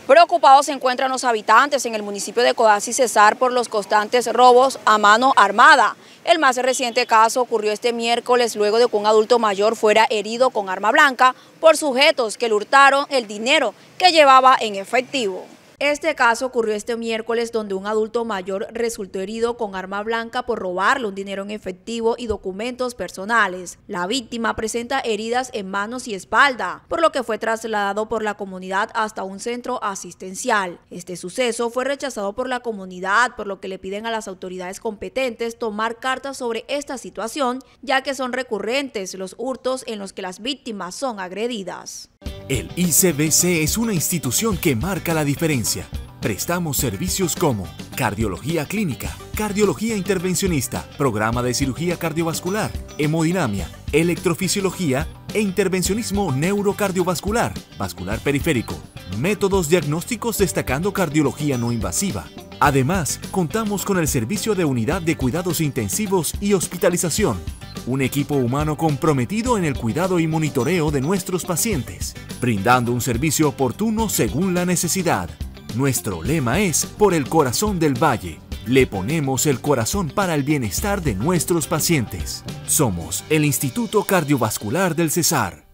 Preocupados se encuentran los habitantes en el municipio de Codazzi Cesar por los constantes robos a mano armada. El más reciente caso ocurrió este miércoles luego de que un adulto mayor fuera herido con arma blanca por sujetos que le hurtaron el dinero que llevaba en efectivo. Este caso ocurrió este miércoles donde un adulto mayor resultó herido con arma blanca por robarle un dinero en efectivo y documentos personales. La víctima presenta heridas en manos y espalda, por lo que fue trasladado por la comunidad hasta un centro asistencial. Este suceso fue rechazado por la comunidad, por lo que le piden a las autoridades competentes tomar cartas sobre esta situación, ya que son recurrentes los hurtos en los que las víctimas son agredidas. El ICBC es una institución que marca la diferencia. Prestamos servicios como cardiología clínica, cardiología intervencionista, programa de cirugía cardiovascular, hemodinamia, electrofisiología e intervencionismo neurocardiovascular, vascular periférico, métodos diagnósticos destacando cardiología no invasiva. Además, contamos con el servicio de unidad de cuidados intensivos y hospitalización, un equipo humano comprometido en el cuidado y monitoreo de nuestros pacientes, brindando un servicio oportuno según la necesidad. Nuestro lema es por el corazón del valle. Le ponemos el corazón para el bienestar de nuestros pacientes. Somos el Instituto Cardiovascular del Cesar.